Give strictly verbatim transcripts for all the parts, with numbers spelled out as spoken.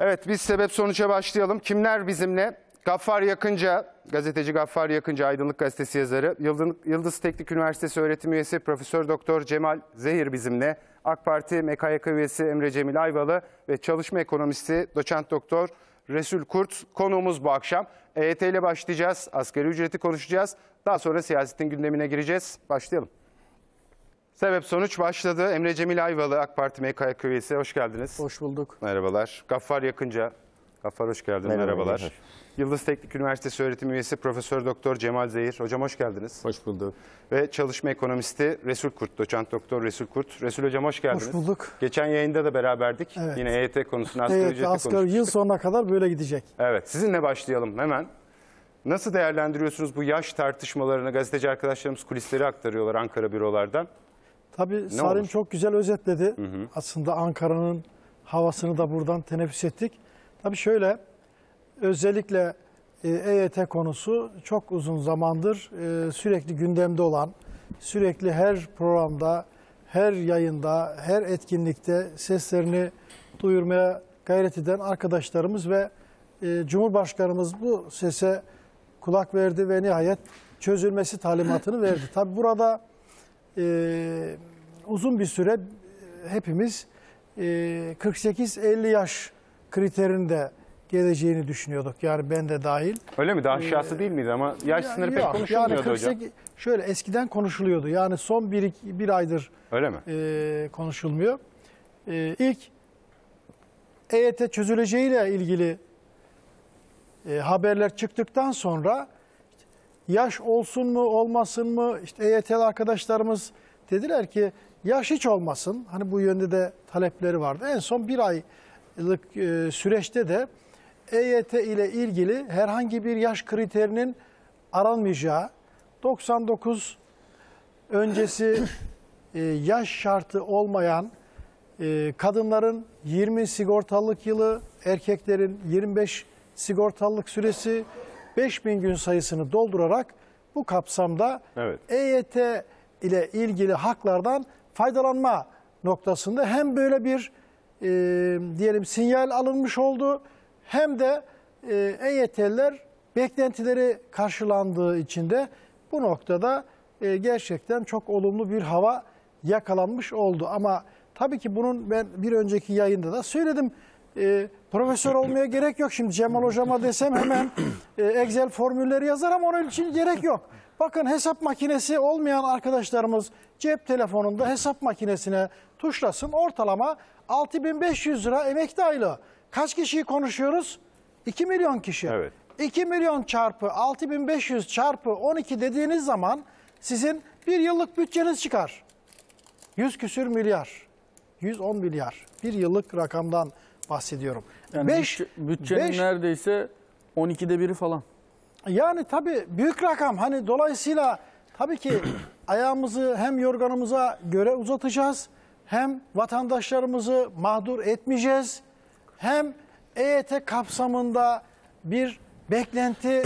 Evet, biz sebep sonuca başlayalım. Kimler bizimle? Gaffar Yakınca, gazeteci Gaffar Yakınca, Aydınlık Gazetesi yazarı. Yıldız Teknik Üniversitesi öğretim üyesi Profesör Doktor Cemal Zehir bizimle. AK Parti M K Y K üyesi Emre Cemil Ayvalı ve çalışma ekonomisti Doçent Doktor Resul Kurt konuğumuz bu akşam. E Y T ile başlayacağız, asgari ücreti konuşacağız. Daha sonra siyasetin gündemine gireceğiz. Başlayalım. Sebep sonuç başladı. Emre Cemil Ayvalı, AK Parti M K Y K üyesi. Hoş geldiniz. Hoş bulduk. Merhabalar. Gaffar Yakınca. Gaffar hoş geldin. Merhaba, Merhabalar. merhaba. Yıldız Teknik Üniversitesi öğretim üyesi Profesör Doktor Cemal Zehir. Hocam hoş geldiniz. Hoş bulduk. Ve çalışma ekonomisti Resul Kurt, Doçent Doktor Resul Kurt. Resul hocam hoş geldiniz. Hoş bulduk. Geçen yayında da beraberdik. Evet. Yine E Y T konusunu, asgari Evet, ücreti asgari konuştuk. yıl sonuna kadar böyle gidecek. Evet, sizinle başlayalım hemen. Nasıl değerlendiriyorsunuz bu yaş tartışmalarını? Gazeteci arkadaşlarımız kulisleri aktarıyorlar Ankara bürolardan. Tabii Salim olur? çok güzel özetledi. Hı hı. Aslında Ankara'nın havasını da buradan teneffüs ettik. Tabii şöyle, özellikle E Y T konusu çok uzun zamandır e, sürekli gündemde olan, sürekli her programda, her yayında, her etkinlikte seslerini duyurmaya gayret eden arkadaşlarımız ve e, Cumhurbaşkanımız bu sese kulak verdi ve nihayet çözülmesi talimatını verdi. Tabii burada e, uzun bir süre hepimiz e, kırk sekiz elli yaş kriterinde geleceğini düşünüyorduk. Yani ben de dahil. Öyle mi? Daha aşağısı ee, değil miydi ama yaş ya, sınırı yok, pek konuşulmuyordu yani kırk sekiz, hocam. Şöyle eskiden konuşuluyordu. Yani son bir, iki, bir aydır Öyle mi? E, konuşulmuyor. E, ilk E Y T çözüleceğiyle ilgili e, haberler çıktıktan sonra yaş olsun mu olmasın mı, işte E Y T'li arkadaşlarımız dediler ki yaş hiç olmasın. Hani bu yönde de talepleri vardı. En son bir aylık e, süreçte de E Y T ile ilgili herhangi bir yaş kriterinin aranmayacağı, doksan dokuz öncesi e, yaş şartı olmayan e, kadınların yirmi sigortalılık yılı, erkeklerin yirmi beş sigortalılık süresi, beş bin gün sayısını doldurarak bu kapsamda evet. E Y T ile ilgili haklardan faydalanma noktasında hem böyle bir e, diyelim sinyal alınmış oldu, hem de e, E Y T'liler beklentileri karşılandığı için de bu noktada e, gerçekten çok olumlu bir hava yakalanmış oldu. Ama tabii ki bunun ben bir önceki yayında da söyledim. E, profesör olmaya gerek yok. Şimdi Cemal hocama desem hemen e, Excel formülleri yazar ama onun için gerek yok. Bakın hesap makinesi olmayan arkadaşlarımız cep telefonunda hesap makinesine tuşlasın. Ortalama altı bin beş yüz lira emekli aylığı. Kaç kişiyi konuşuyoruz? iki milyon kişi. Evet. iki milyon çarpı altı bin beş yüz çarpı on iki dediğiniz zaman sizin bir yıllık bütçeniz çıkar. yüz küsür milyar. yüz on milyar. Bir yıllık rakamdan bahsediyorum. Yani beş, bütçe, bütçenin beş, neredeyse on ikide biri falan. Yani tabii büyük rakam. Hani dolayısıyla tabii ki ayağımızı hem yorganımıza göre uzatacağız, hem vatandaşlarımızı mağdur etmeyeceğiz, hem E Y T kapsamında bir beklenti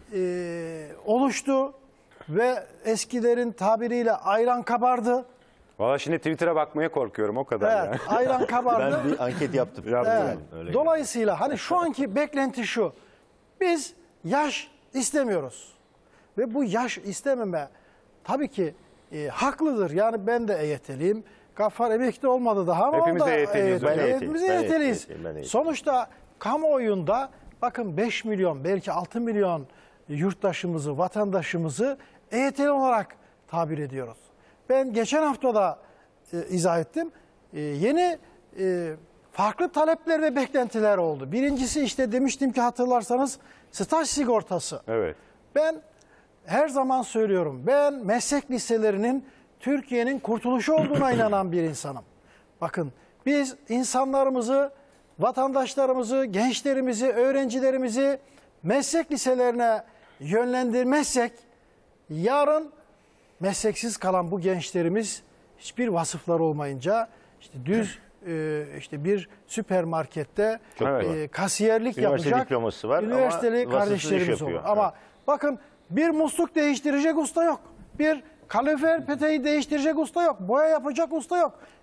e, oluştu ve eskilerin tabiriyle ayran kabardı. Valla şimdi Twitter'a bakmaya korkuyorum o kadar. Evet, yani. ayran kabardı. Ben bir anket yaptım. Evet. Öyle Dolayısıyla hani şu anki beklenti şu. Biz yaş istemiyoruz. Ve bu yaş istememe tabii ki e, haklıdır. Yani ben de E Y T'liyim. Gaffar emekli olmadı daha ama Hepimiz o da E Y T'liyiz hocam. Hepimiz E Y T'liyiz. Sonuçta kamuoyunda bakın beş milyon belki altı milyon yurttaşımızı, vatandaşımızı E Y T'li olarak tabir ediyoruz. Ben geçen hafta da e, izah ettim. E, yeni e, farklı talepler ve beklentiler oldu. Birincisi işte demiştim ki hatırlarsanız staj sigortası. Evet. Ben her zaman söylüyorum. Ben meslek liselerinin Türkiye'nin kurtuluşu olduğuna inanan bir insanım. Bakın biz insanlarımızı, vatandaşlarımızı, gençlerimizi, öğrencilerimizi meslek liselerine yönlendirmezsek yarın mesleksiz kalan bu gençlerimiz hiçbir vasıfları olmayınca işte düz e, işte bir süpermarkette e, kasiyerlik Üniversite yapacak diploması var üniversiteli ama kardeşlerimiz olur. yapıyor. Ama Evet. bakın bir musluk değiştirecek usta yok. Bir kalorifer peteği değiştirecek usta yok. Boya yapacak usta yok.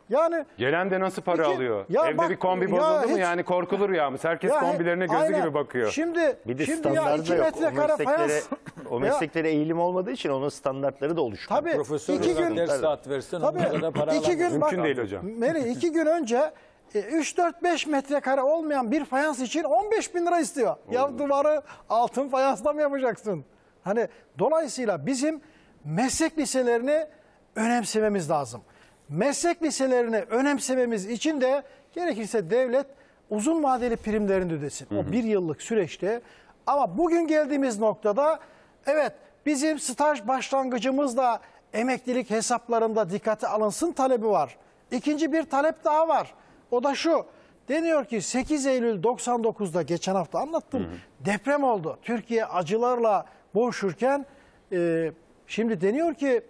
Yani Gelen de nasıl para İki- alıyor? Ya Evde bak- bir kombi ya bozuldu mu hiç- yani korkulur yağımız. Herkes Ya he- kombilerine gözü aynen. gibi bakıyor. Şimdi, Bir de şimdi ya standartı iki da yok. O metrekare mesleklere, fayans. o mesleklere eğilim olmadığı için onun standartları da oluşmuyor. Tabii Profesör iki olarak gün ders saat versen tabii onlara da para iki alamaz. gün Mümkün bak, değil hocam. Meri iki gün önce e, üç dört beş metrekare olmayan bir fayans için on beş bin lira istiyor. Ya duvarı altın fayansla mı yapacaksın? Hani dolayısıyla bizim meslek liselerini önemsememiz lazım. Meslek liselerini önemsememiz için de gerekirse devlet uzun vadeli primlerini ödesin. O bir yıllık süreçte. Ama bugün geldiğimiz noktada evet bizim staj başlangıcımızla emeklilik hesaplarında dikkate alınsın talebi var. İkinci bir talep daha var. O da şu. Deniyor ki sekiz Eylül doksan dokuzda geçen hafta anlattım. Hı hı. Deprem oldu. Türkiye acılarla boğuşurken e, şimdi deniyor ki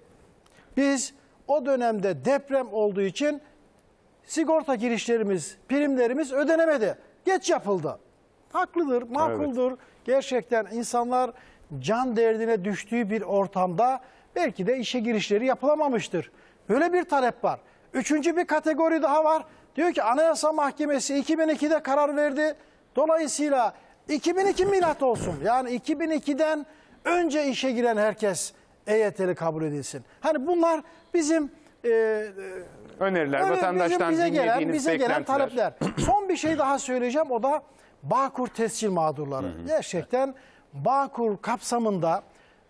biz o dönemde deprem olduğu için sigorta girişlerimiz, primlerimiz ödenemedi. Geç yapıldı. Haklıdır, makuldür. Evet. Gerçekten insanlar can derdine düştüğü bir ortamda belki de işe girişleri yapılamamıştır. Böyle bir talep var. Üçüncü bir kategori daha var. Diyor ki Anayasa Mahkemesi iki bin ikide karar verdi. Dolayısıyla iki bin iki milat olsun. Yani iki bin ikiden önce işe giren herkes E Y T'li kabul edilsin. Hani bunlar bizim e, öneriler, öyle vatandaştan bize gelen, dinlediğiniz bize gelen beklentiler. talepler. Son bir şey daha söyleyeceğim. O da Bağkur tescil mağdurları. Hı hı. Gerçekten Bağkur kapsamında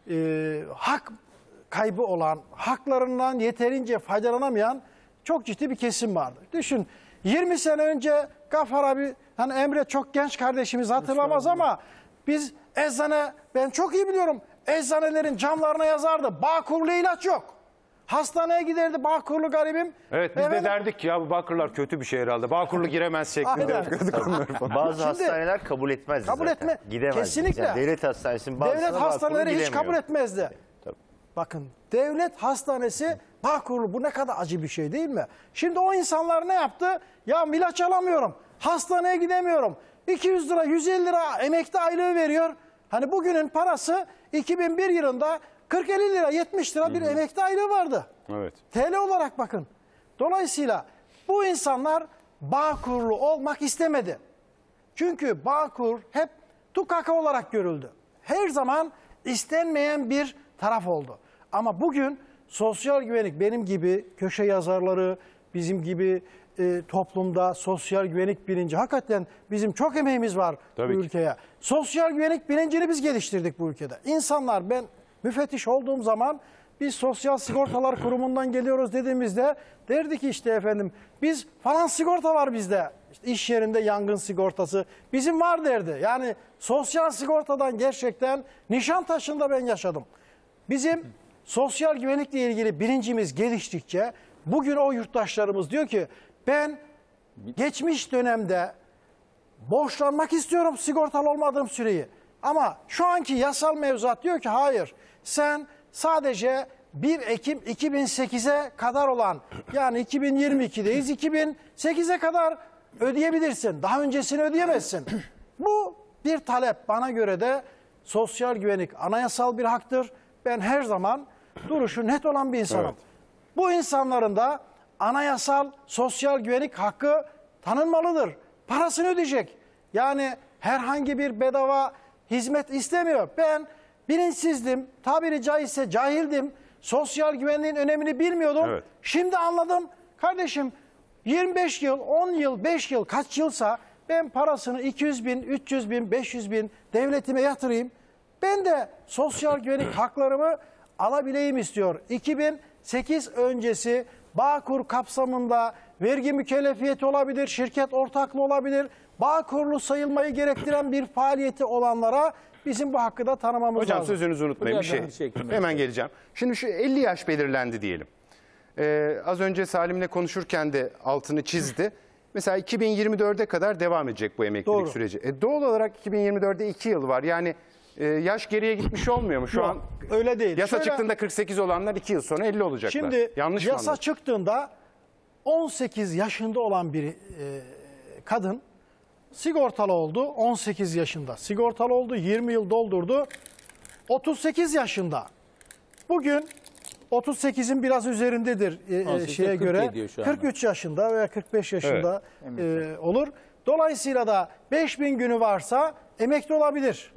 e, hak kaybı olan, haklarından yeterince faydalanamayan çok ciddi bir kesim vardı. Düşün yirmi sene önce Gaffar abi, hani Emre çok genç kardeşimiz hatırlamaz ama biz eczane, ben çok iyi biliyorum, eczanelerin camlarına yazardı. Bağkurlu ilaç yok. Hastaneye giderdi Bağkurlu garibim. Evet biz Efendim, de derdik ki ya bu Bağkurlar kötü bir şey herhalde. Bağkurlu giremez şeklinde Aynen. yapıyorduk onları falan. Bazı Şimdi- hastaneler kabul etmez Kabul zaten. etme- Gidemez. Kesinlikle. Yani devlet hastanesinin bazısına devlet Bağkurlu hastaneleri hiç gidemiyor. kabul etmezdi. Tabii. Bakın devlet hastanesi Bağkurlu, bu ne kadar acı bir şey değil mi? Şimdi o insanlar ne yaptı? Ya ilaç alamıyorum, hastaneye gidemiyorum. iki yüz lira, yüz elli lira emekli aylığı veriyor. Hani bugünün parası iki bin bir yılında kırk elli lira, yetmiş lira bir emekli aylığı vardı. Evet. T L olarak bakın. Dolayısıyla bu insanlar Bağkurlu olmak istemedi. Çünkü Bağkur hep tukaka olarak görüldü. Her zaman istenmeyen bir taraf oldu. Ama bugün sosyal güvenlik, benim gibi köşe yazarları, bizim gibi e, toplumda sosyal güvenlik bilinci, hakikaten bizim çok emeğimiz var Tabii bu ki. ülkeye. Sosyal güvenlik bilincini biz geliştirdik bu ülkede. İnsanlar, ben müfettiş olduğum zaman biz Sosyal Sigortalar Kurumu'ndan geliyoruz dediğimizde derdi ki işte efendim biz falan sigorta var bizde. İşte iş yerinde yangın sigortası bizim var derdi. Yani sosyal sigortadan gerçekten Nişantaşı'nda ben yaşadım. Bizim sosyal güvenlikle ilgili bilincimiz geliştikçe bugün o yurttaşlarımız diyor ki ben geçmiş dönemde borçlanmak istiyorum sigortalı olmadığım süreyi. Ama şu anki yasal mevzuat diyor ki hayır, sen sadece bir Ekim iki bin sekize kadar olan, yani iki bin yirmi ikideyiz, iki bin sekize kadar ödeyebilirsin. Daha öncesini ödeyemezsin. Bu bir talep. Bana göre de sosyal güvenlik anayasal bir haktır. Ben her zaman duruşu net olan bir insanım. Evet. Bu insanların da anayasal sosyal güvenlik hakkı tanınmalıdır. Parasını ödeyecek. Yani herhangi bir bedava hizmet istemiyor. Ben bilinçsizdim, tabiri caizse cahildim. Sosyal güvenliğin önemini bilmiyordum. Evet. Şimdi anladım. Kardeşim yirmi beş yıl, on yıl, beş yıl, kaç yılsa ben parasını iki yüz bin, üç yüz bin, beş yüz bin devletime yatırayım. Ben de sosyal güvenlik haklarımı alabileyim istiyor. iki bin sekiz öncesi Bağkur kapsamında vergi mükellefiyeti olabilir, şirket ortaklığı olabilir. Bağkurlu sayılmayı gerektiren bir faaliyeti olanlara bizim bu hakkı da tanımamız Hocam lazım. sözünüzü unutmayın bir Hocam, şey. ben bir şey eklemek Hemen geleceğim. Şimdi şu elli yaş belirlendi diyelim. Ee, az önce Salim'le konuşurken de altını çizdi. Mesela iki bin yirmi dörde kadar devam edecek bu emeklilik Doğru. süreci. E, doğal olarak iki bin yirmi dörde iki yıl var. Yani e, yaş geriye gitmiş olmuyor mu? Şu Yok, an öyle değil. yasa Şöyle- çıktığında kırk sekiz olanlar iki yıl sonra elli olacaklar. Şimdi Yanlış mı yasa anladım? çıktığında on sekiz yaşında olan bir e, kadın sigortalı oldu. on sekiz yaşında sigortalı oldu. yirmi yıl doldurdu. otuz sekiz yaşında. Bugün otuz sekizin biraz üzerindedir e, on sekizde şeye kırk göre. ediyor şu anda. kırk üç yaşında veya kırk beş yaşında e, olur. Dolayısıyla da beş bin günü varsa emekli olabilir.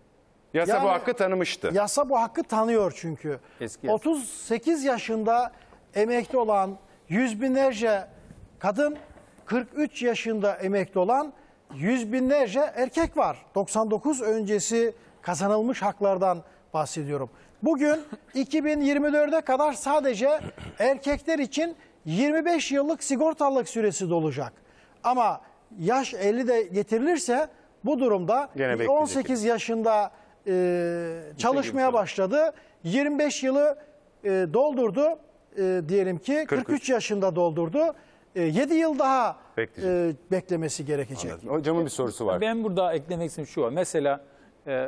Yasa Yani- bu hakkı tanımıştı. Yasa bu hakkı tanıyor çünkü. Eski yasa. otuz sekiz yaşında emekli olan yüz binlerce kadın, kırk üç yaşında emekli olan yüz binlerce erkek var. doksan dokuz öncesi kazanılmış haklardan bahsediyorum. Bugün iki bin yirmi dörde kadar sadece erkekler için yirmi beş yıllık sigortalılık süresi dolacak. Ama yaş elli de getirilirse bu durumda Gene bekleyecek. on sekiz yaşında e, çalışmaya başladı. yirmi beş yılı e, doldurdu. E, diyelim ki kırk üç yaşında doldurdu. E, yedi yıl daha Bekleyecek. e, beklemesi gerekecek. Hocamın bir sorusu var. Ben burada eklemek istediğim şu var. Mesela e,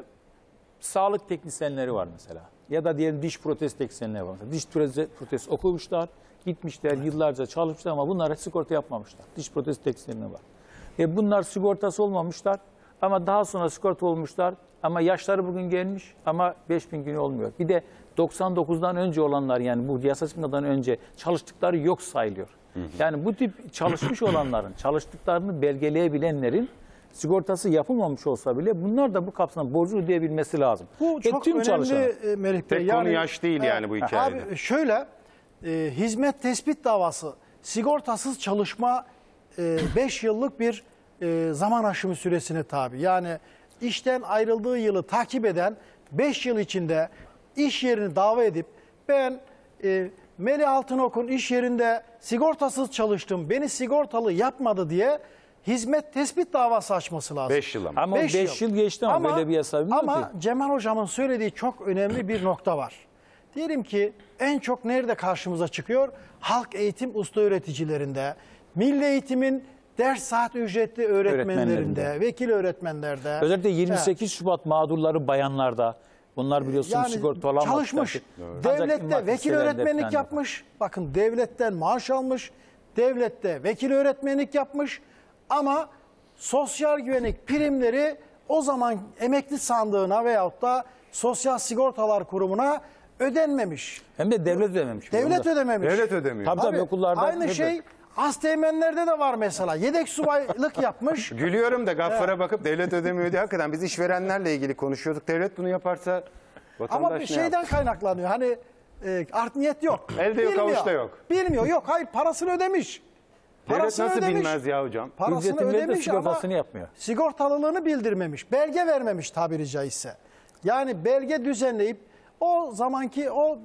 sağlık teknisyenleri var mesela. Ya da diyelim diş protez teknisyenleri var. Mesela diş protez, protez okumuşlar, gitmişler, yıllarca çalışmışlar ama bunlara sigorta yapmamışlar. Diş protez teknisyenleri var. E bunlar sigortası olmamışlar ama daha sonra sigorta olmuşlar. Ama yaşları bugün gelmiş ama beş bin günü olmuyor. Bir de doksan dokuzdan önce olanlar, yani bu yasa çıkmadan önce çalıştıkları yok sayılıyor. Yani bu tip çalışmış olanların, çalıştıklarını belgeleyebilenlerin sigortası yapılmamış olsa bile bunlar da bu kapsamda borcu ödeyebilmesi lazım. Bu Ve çok tüm önemli çalışanlar. e, Melih Bey. Tek konu yaş değil yani bu hikayede. Abi şöyle, e, hizmet tespit davası, sigortasız çalışma beş yıllık bir e, zaman aşımı süresine tabi. Yani işten ayrıldığı yılı takip eden beş yıl içinde iş yerini dava edip ben e, Melih Altınok'un iş yerinde sigortasız çalıştım, beni sigortalı yapmadı diye hizmet tespit davası açması lazım. beş yıl ama. Ama Beş beş yıl geçti ama, böyle bir yasa bilmiyorum Ama ki. Cemal Hocam'ın söylediği çok önemli bir nokta var. Diyelim ki en çok nerede karşımıza çıkıyor? Halk eğitim usta öğreticilerinde, milli eğitimin ders saat ücretli öğretmenlerinde, Öğretmenlerinde. vekil öğretmenlerde. Özellikle yirmi sekiz Evet. Şubat mağdurları bayanlarda. Bunlar biliyorsunuz Yani sigorta olamadılar. çalışmış, Ancak devlette imar vekil liselerinde öğretmenlik falan yapmış. Bakın devletten maaş almış, devlette vekil öğretmenlik yapmış ama sosyal güvenlik primleri o zaman emekli sandığına veyahut da Sosyal Sigortalar Kurumu'na ödenmemiş. Hem de devlet ödememiş. Devlet Onu da- ödememiş. Devlet ödemiyor. Tabii tabii Tabii, okullarda. aynı hep- şey Asteğmenlerde de var mesela. Yedek subaylık yapmış. Gülüyorum da Gaffar'a bakıp devlet ödemiyor diye, hakikaten biz işverenlerle ilgili konuşuyorduk. Devlet bunu yaparsa vatandaş Ama bir ne şeyden yapar? kaynaklanıyor. Hani e, art niyet yok. Elde yok, Bilmiyor. avuçta yok. Bilmiyor. Yok hayır, parasını ödemiş. Devlet Parasını nasıl ödemiş. bilmez ya hocam? Parasını Ücretin verip de ödemiş ama sigortasını yapmıyor. sigortalılığını bildirmemiş. Belge vermemiş tabiri caizse. Yani belge düzenleyip o zamanki o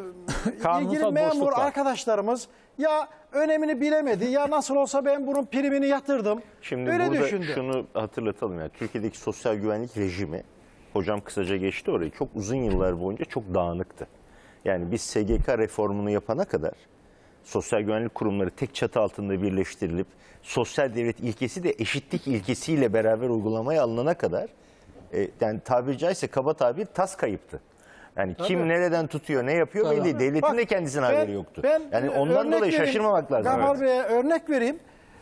e, Kanunsal ilgili memur boşluk var. arkadaşlarımız ya önemini bilemedi ya nasıl olsa ben bunun primini yatırdım. Şimdi Öyle burada düşündü. şunu hatırlatalım. Yani Türkiye'deki sosyal güvenlik rejimi, hocam kısaca geçti orayı, çok uzun yıllar boyunca çok dağınıktı. Yani biz S G K reformunu yapana kadar sosyal güvenlik kurumları tek çatı altında birleştirilip sosyal devlet ilkesi de eşitlik ilkesiyle beraber uygulamaya alınana kadar e, yani tabiri caizse kaba tabir tas kayıptı. Yani kim nereden tutuyor, ne yapıyor belli değil. Devletin Bak, de kendisine ben- haberi yoktu. ben yani e, ondan örnek dolayı vereyim. şaşırmamak lazım. Gaffar Evet. Bey'e örnek vereyim.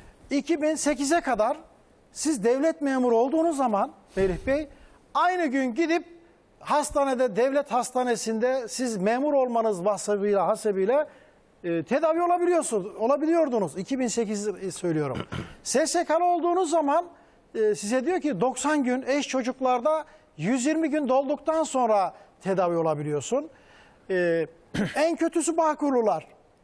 iki bin sekize kadar siz devlet memuru olduğunuz zaman Melih Bey aynı gün gidip hastanede, devlet hastanesinde siz memur olmanız vasfıyla hasebiyle e, tedavi olabiliyorsunuz, olabiliyordunuz. iki bin sekiz söylüyorum. S S K'lı olduğunuz zaman e, size diyor ki doksan gün, eş çocuklarda yüz yirmi gün dolduktan sonra tedavi olabiliyorsun. E, en kötüsü Bağkurlular.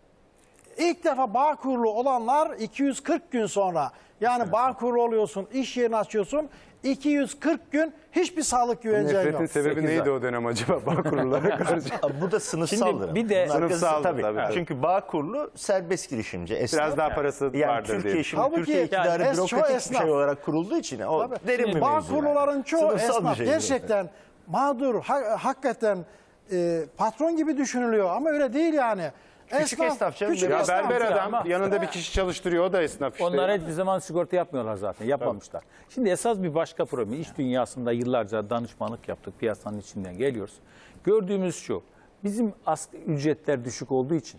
İlk defa Bağkurlu olanlar iki yüz kırk gün sonra, yani Bağkurlu oluyorsun, iş yerini açıyorsun, iki yüz kırk gün hiçbir sağlık güvencen Nefretin yok. sebebi Sekiz neydi ay. o dönem acaba Bağkurlulara karşı? Bu da sınıfsaldır. Şimdi bir de- Bunun arkası- Sınıfsaldır tabii. tabii, tabii. Çünkü Bağkurlu serbest girişimci. Esnaf. Biraz daha parası yani vardır Türkiye diye. şimdi Halbuki Türkiye iktidarı yani es- çoğu bürokratik bir esnaf. şey olarak kurulduğu için o Tabii. derin bir mevzu. Bağkurluların yani. çoğu Sınıfsal bir esnaf şey gerçekten mağdur, ha- hakikaten e, patron gibi düşünülüyor ama öyle değil yani. Küçük esnaf canım, küçük ya Ya esnaf. berber adam ama- yanında bir kişi çalıştırıyor, o da esnaf işte. Onlar hiçbir zaman sigorta yapmıyorlar zaten. Yapmamışlar. Şimdi esas bir başka problem. İş dünyasında yıllarca danışmanlık yaptık. Piyasanın içinden geliyoruz. Gördüğümüz şu. Bizim asgari ücretler düşük olduğu için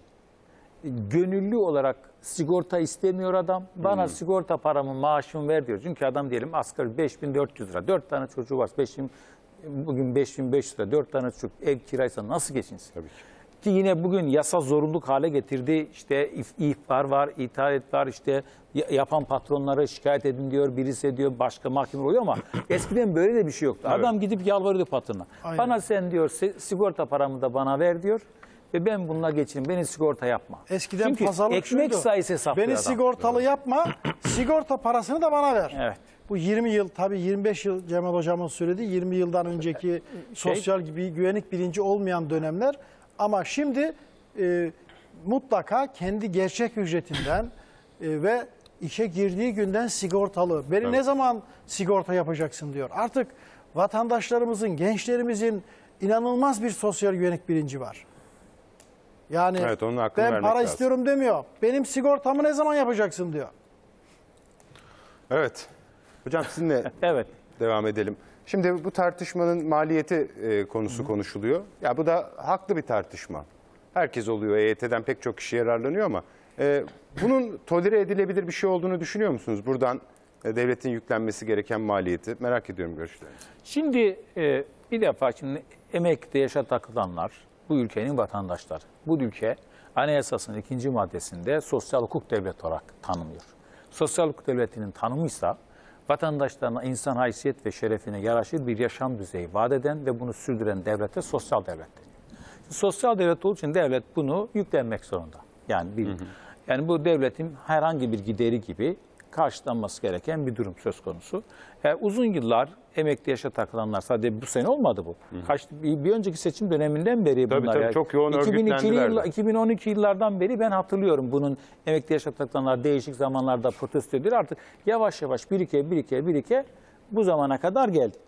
gönüllü olarak sigorta istemiyor adam. Bana sigorta paramı, maaşımı ver diyor. Çünkü adam diyelim asgari beş bin dört yüz lira. dört tane çocuğu var. beş bin, bugün beş bin beş yüz lira. dört tane çocuk, ev kiraysa nasıl geçinsin? Tabii ki. Ki yine bugün yasa zorunluluk hale getirdi. İşte if- ihbar var, itaat var, işte y- yapan patronlara şikayet edin diyor, birisi diyor, başka mahkeme oluyor ama eskiden böyle de bir şey yoktu. Adam gidip yalvarıyordu patrona. Aynen. Bana sen diyor si- sigorta paramı da bana ver diyor ve ben bununla geçeyim. Beni sigorta yapma. Eskiden Çünkü pazarlık ekmek şuydu. sayısı hesaplıyor Beni adam. sigortalı yapma, sigorta parasını da bana ver. Evet. Bu yirmi yıl, tabii yirmi beş yıl Cemal Hocam'ın söylediği yirmi yıldan önceki sosyal gibi güvenlik bilinci olmayan dönemler. Ama şimdi e, mutlaka kendi gerçek ücretinden e, ve işe girdiği günden sigortalı. Beni ne zaman sigorta yapacaksın diyor. Artık vatandaşlarımızın, gençlerimizin inanılmaz bir sosyal güvenlik bilinci var. Yani Evet, onun hakkını ben vermek para lazım. istiyorum demiyor. Benim sigortamı ne zaman yapacaksın diyor. Evet. Hocam sizinle Evet. devam edelim. Şimdi bu tartışmanın maliyeti e, konusu konuşuluyor. Ya bu da haklı bir tartışma. Herkes oluyor. E Y T'den pek çok kişi yararlanıyor ama e, bunun tolere edilebilir bir şey olduğunu düşünüyor musunuz? Buradan e, devletin yüklenmesi gereken maliyeti merak ediyorum görüşlerinizi. Şimdi e, bir defa şimdi emeklilikte yaşa takılanlar bu ülkenin vatandaşları. Bu ülke Anayasası'nın ikinci maddesinde sosyal hukuk devleti olarak tanımlıyor. Sosyal hukuk devletinin tanımıysa vatandaşlarına insan haysiyet ve şerefine yaraşır bir yaşam düzeyi vaat eden ve bunu sürdüren devlete sosyal devlet deniyor. Sosyal devlet olduğu için devlet bunu yüklenmek zorunda. Yani bir, yani bu devletin herhangi bir gideri gibi karşılanması gereken bir durum söz konusu. E, uzun yıllar emekli yaşa takılanlar sadece bu sene olmadı bu. Kaç, bir, bir önceki seçim döneminden beri Tabii, bunlar. tabii, çok yoğun iki bin iki örgütlendiler yıl, de. iki bin on iki yıllardan beri ben hatırlıyorum bunun emekli yaşa takılanlar değişik zamanlarda protesto ediyor. Artık yavaş yavaş birike birike birike bu zamana kadar geldi.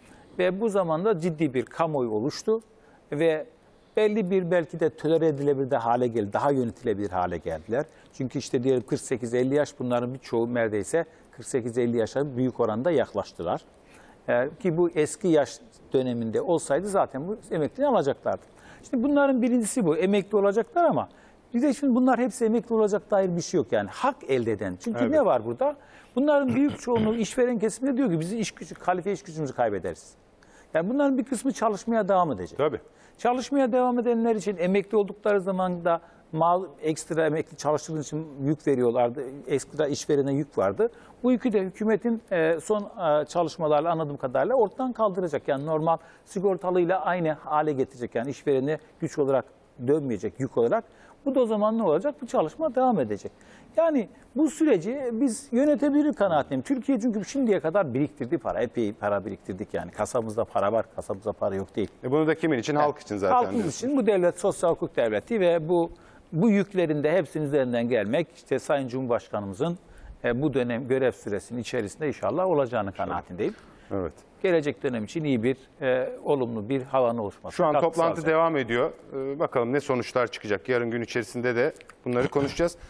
Ve bu zamanda ciddi bir kamuoyu oluştu ve belli bir belki de tolere edilebilir de hale geldi, daha yönetilebilir hale geldiler. Çünkü işte diyelim kırk sekiz elli yaş bunların birçoğu neredeyse kırk sekiz elli yaşa büyük oranda yaklaştılar. Ee, ki bu eski yaş döneminde olsaydı zaten bu emekliliği alacaklardı. Şimdi bunların birincisi bu, emekli olacaklar ama bir de şimdi bunlar hepsi emekli olacak dair bir şey yok yani hak elde eden. Çünkü Evet. ne var burada? Bunların büyük çoğunluğu işveren kesiminde diyor ki bizim iş gücü, kalifiye iş gücümüzü kaybederiz. Yani bunların bir kısmı çalışmaya devam edecek. Tabii. Çalışmaya devam edenler için emekli oldukları zaman da mal ekstra emekli çalıştığın için yük veriyorlardı. Ekstra işverene yük vardı. Bu yükü de hükümetin e, son e, çalışmalarla anladığım kadarıyla ortadan kaldıracak. Yani normal sigortalıyla aynı hale getirecek. Yani işverene güç olarak dönmeyecek yük olarak. Bu da o zaman ne olacak? Bu çalışma devam edecek. Yani bu süreci biz yönetebilir kanaatindeyim. Türkiye çünkü şimdiye kadar biriktirdi para. Epey para biriktirdik yani. Kasamızda para var, kasamızda para yok değil. E bunu da kimin için? Halk için zaten. Halkımız diyorsun. için bu devlet sosyal hukuk devleti ve bu bu yüklerin de hepsinin üzerinden gelmek işte Sayın Cumhurbaşkanımızın e, bu dönem görev süresinin içerisinde inşallah olacağını kanaatindeyim. Evet. Gelecek dönem için iyi bir, e, olumlu bir havanın oluşması. Şu an katkı toplantı sağlayacak. devam ediyor. Ee, bakalım ne sonuçlar çıkacak. Yarın gün içerisinde de bunları konuşacağız.